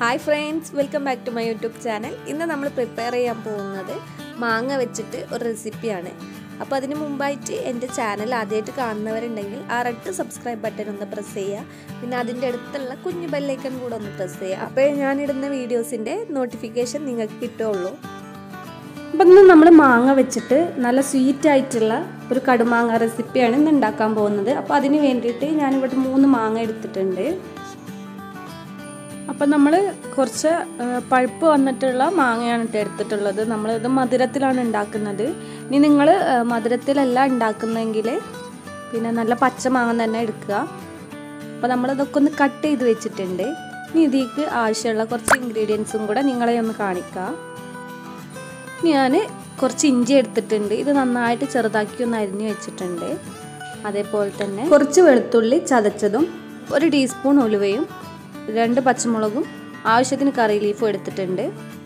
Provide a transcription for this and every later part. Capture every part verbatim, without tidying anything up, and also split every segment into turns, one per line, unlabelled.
Hi friends, welcome back to my YouTube channel. ഇന്ന് നമ്മൾ prepare ചെയ്യാൻ പോകുന്നത് മാങ്ങ വെച്ചിട്ട് ഒരു റെസിപ്പിയാണ്. അപ്പോൾ അതിനു മുമ്പായിട്ട് എൻ്റെ ചാനൽ ആദ്യമായിട്ട് കാണുന്നവരുണ്ടെങ്കിൽ ആ റെഡ് സബ്സ്ക്രൈബ് ബട്ടൺ ഒന്ന് പ്രസ് ചെയ്യുക. പിന്നെ അതിൻ്റെ അടുത്തുള്ള കുഞ്ഞു ബെൽ ഐക്കൺ കൂടെ ഒന്ന് പ്രസ് ചെയ്യുക. അപ്പോൾ ഞാൻ ഇടുന്ന വീഡിയോസിൻ്റെ നോട്ടിഫിക്കേഷൻ നിങ്ങൾക്ക് കിട്ടുള്ളൂ. അപ്പം ഇന്ന് നമ്മൾ മാങ്ങ വെച്ചിട്ട് നല്ല സ്വീറ്റ് ആയിട്ടുള്ള ഒരു കടുമാങ്ങ റെസിപ്പിയാണ് ഇന്ന് ഉണ്ടാക്കാൻ പോകുന്നത്. അപ്പോൾ അതിന് വേണ്ടിയിട്ട് ഞാനിവിടെ മൂന്ന് മാങ്ങ എടുത്തിട്ടുണ്ട്. അപ്പം നമ്മൾ കുറച്ച് പഴുപ്പ് വന്നിട്ടുള്ള മാങ്ങയാണ് എടുത്തിട്ടുള്ളത്. നമ്മളിത് മധുരത്തിലാണ് ഉണ്ടാക്കുന്നത്. ഇനി നിങ്ങൾ മധുരത്തിലല്ല ഉണ്ടാക്കുന്നതെങ്കിൽ പിന്നെ നല്ല പച്ച മാങ്ങ തന്നെ എടുക്കുക. അപ്പോൾ നമ്മളിതൊക്കെ ഒന്ന് കട്ട് ചെയ്ത് വെച്ചിട്ടുണ്ട്. ഇനി ഇതിലേക്ക് ആവശ്യമുള്ള കുറച്ച് ഇൻഗ്രീഡിയൻസും കൂടെ നിങ്ങളെ ഒന്ന് കാണിക്കാം. ഞാൻ കുറച്ച് ഇഞ്ചി എടുത്തിട്ടുണ്ട്. ഇത് നന്നായിട്ട് ചെറുതാക്കി ഒന്ന് അരിഞ്ഞ് വെച്ചിട്ടുണ്ട്. അതേപോലെ തന്നെ കുറച്ച് വെളുത്തുള്ളി ചതച്ചതും ഒരു ടീസ്പൂൺ ഉലുവയും രണ്ട് പച്ചമുളകും ആവശ്യത്തിന് കറി ലീഫും എടുത്തിട്ടുണ്ട്.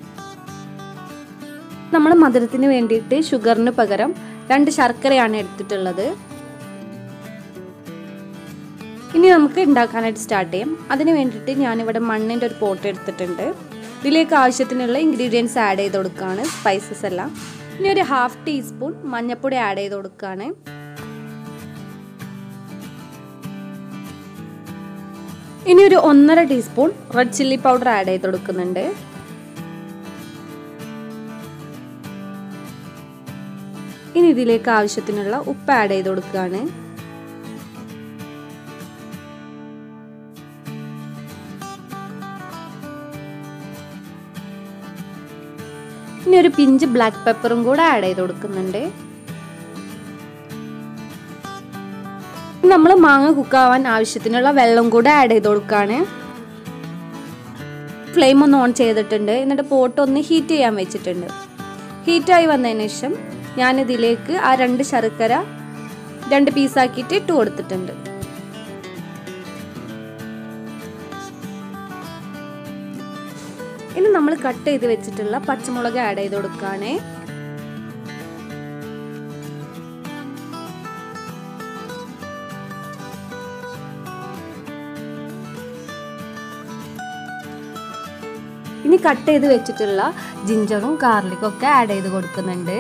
നമ്മൾ മധുരത്തിന് വേണ്ടിയിട്ട് ഷുഗറിന് പകരം രണ്ട് ശർക്കരയാണ് എടുത്തിട്ടുള്ളത്. ഇനി നമുക്ക് ഉണ്ടാക്കാനായിട്ട് സ്റ്റാർട്ട് ചെയ്യാം. അതിന് വേണ്ടിയിട്ട് ഞാനിവിടെ മണ്ണിൻ്റെ ഒരു പോട്ട് എടുത്തിട്ടുണ്ട്. ഇതിലേക്ക് ആവശ്യത്തിനുള്ള ഇൻഗ്രീഡിയൻസ് ആഡ് ചെയ്ത് കൊടുക്കുകയാണ്, സ്പൈസസ് എല്ലാം. ഇനി ഒരു ഹാഫ് ടീസ്പൂൺ മഞ്ഞൾപ്പൊടി ആഡ് ചെയ്ത് കൊടുക്കുകയാണ്. ഇനി ഒരു ഒന്നര teaspoon red chilli powder add ചെയ്ത് കൊടുക്കുന്നുണ്ട്. ഇനി ഇതിലേക്ക് ആവശ്യത്തിനുള്ള ഉപ്പ് ആഡ് ചെയ്ത് കൊടുക്കുകയാണ്. ഇനി ഒരു പിഞ്ച് ബ്ലാക്ക് പെപ്പറും കൂടെ ആഡ് ചെയ്ത് കൊടുക്കുന്നുണ്ട്. നമ്മൾ മാങ്ങ കുക്കാവാൻ ആവശ്യത്തിനുള്ള വെള്ളം കൂടെ ആഡ് ചെയ്ത് കൊടുക്കുകയാണ്. ഫ്ലെയിം ഒന്ന് ഓൺ ചെയ്തിട്ടുണ്ട്. എന്നിട്ട് പോട്ട് ഒന്ന് ഹീറ്റ് ചെയ്യാൻ വെച്ചിട്ടുണ്ട്. ഹീറ്റായി വന്നതിന് ശേഷം ഞാനിതിലേക്ക് ആ രണ്ട് ശർക്കര രണ്ട് പീസാക്കിയിട്ട് ഇട്ട് കൊടുത്തിട്ടുണ്ട്. ഇനി നമ്മൾ കട്ട് ചെയ്ത് വെച്ചിട്ടുള്ള പച്ചമുളക് ആഡ് ചെയ്ത് കൊടുക്കുകയാണ്. ഇനി കട്ട് ചെയ്ത് വെച്ചിട്ടുള്ള ജിഞ്ചറും ഗാർലിക്കും ഒക്കെ ആഡ് ചെയ്ത് കൊടുക്കുന്നുണ്ട്.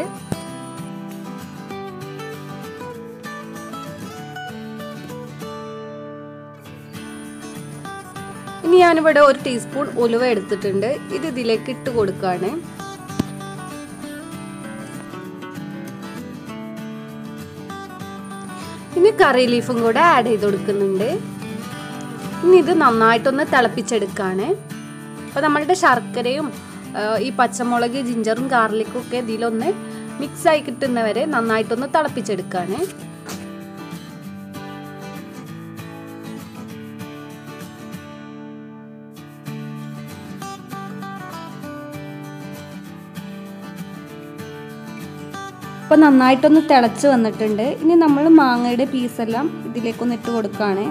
ഇനി ഞാനിവിടെ ഒരു ടീസ്പൂൺ ഉലുവ എടുത്തിട്ടുണ്ട്. ഇത് ഇതിലേക്ക് ഇട്ട് കൊടുക്കുകയാണ്. ഇനി കറി ലീഫും കൂടെ ആഡ് ചെയ്ത് കൊടുക്കുന്നുണ്ട്. ഇനി ഇത് നന്നായിട്ടൊന്ന് തിളപ്പിച്ചെടുക്കുകയാണ്. അപ്പോൾ നമ്മളുടെ ശർക്കരയും ഈ പച്ചമുളക് ജിഞ്ചറും ഗാർലിക്കും ഒക്കെ ഇതിലൊന്ന് മിക്സായി കിട്ടുന്നവരെ നന്നായിട്ടൊന്ന് തിളപ്പിച്ചെടുക്കുകയാണ്. അപ്പോൾ നന്നായിട്ടൊന്ന് തിളച്ച് വന്നിട്ടുണ്ട്. ഇനി നമ്മൾ മാങ്ങയുടെ പീസെല്ലാം ഇതിലേക്കൊന്ന് ഇട്ട് കൊടുക്കുകയാണ്.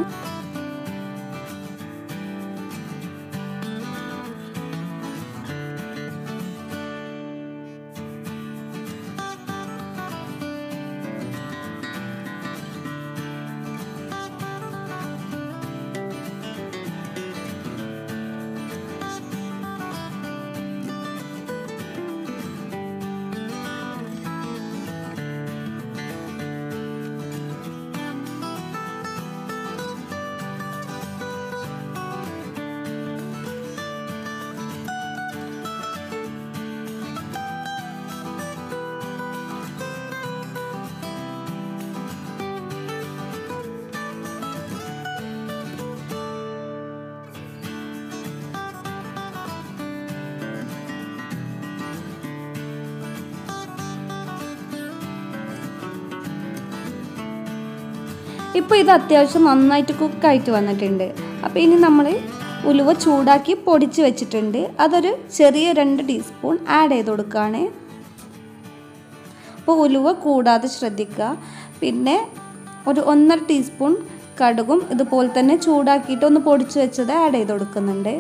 ഇപ്പോൾ ഇത് അത്യാവശ്യം നന്നായിട്ട് കുക്കായിട്ട് വന്നിട്ടുണ്ട്. അപ്പോൾ ഇനി നമ്മൾ ഉലുവ ചൂടാക്കി പൊടിച്ച് വെച്ചിട്ടുണ്ട്. അതൊരു ചെറിയ രണ്ട് ടീസ്പൂൺ ആഡ് ചെയ്ത് കൊടുക്കുകയാണ്. അപ്പോൾ ഉലുവ കൂടാതെ ശ്രദ്ധിക്കുക. പിന്നെ ഒരു ഒന്നര ടീസ്പൂൺ കടുകും ഇതുപോലെ തന്നെ ചൂടാക്കിയിട്ട് ഒന്ന് പൊടിച്ച് വെച്ചത് ആഡ് ചെയ്ത് കൊടുക്കുന്നുണ്ട്.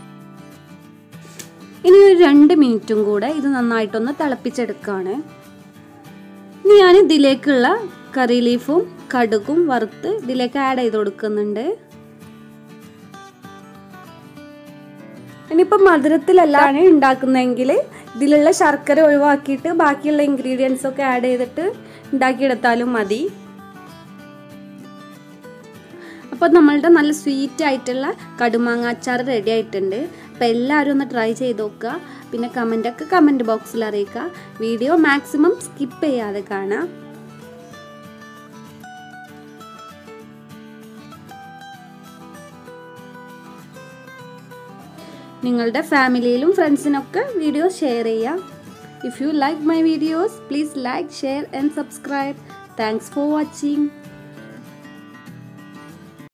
ഇനി ഒരു രണ്ട് മിനിറ്റും കൂടെ ഇത് നന്നായിട്ടൊന്ന് തിളപ്പിച്ചെടുക്കുകയാണ്. ഇനി ഞാൻ ഇതിലേക്കുള്ള കറി ലീഫും കടുകും വറുത്ത് ഇതിലേക്ക് ആഡ് ചെയ്ത് കൊടുക്കുന്നുണ്ട്. ഇനിയിപ്പോൾ മധുരത്തിലല്ലാണ് ഉണ്ടാക്കുന്നതെങ്കിൽ ഇതിലുള്ള ശർക്കര ഒഴിവാക്കിയിട്ട് ബാക്കിയുള്ള ഇൻഗ്രീഡിയൻസ് ഒക്കെ ആഡ് ചെയ്തിട്ട് ഉണ്ടാക്കിയെടുത്താലും മതി. അപ്പോൾ നമ്മളുടെ നല്ല സ്വീറ്റ് ആയിട്ടുള്ള കടുമാങ്ങ അച്ചാർ റെഡി ആയിട്ടുണ്ട്. അപ്പോൾ എല്ലാവരും ഒന്ന് ട്രൈ ചെയ്ത് നോക്കുക. പിന്നെ കമൻ്റൊക്കെ കമൻറ്റ് ബോക്സിൽ അറിയിക്കുക. വീഡിയോ മാക്സിമം സ്കിപ്പ് ചെയ്യാതെ കാണാം. നിങ്ങളുടെ ഫാമിലിയിലും ഫ്രണ്ട്സിനൊക്കെ വീഡിയോ ഷെയർ ചെയ്യുക. If you like my videos please like, share and subscribe. Thanks for watching.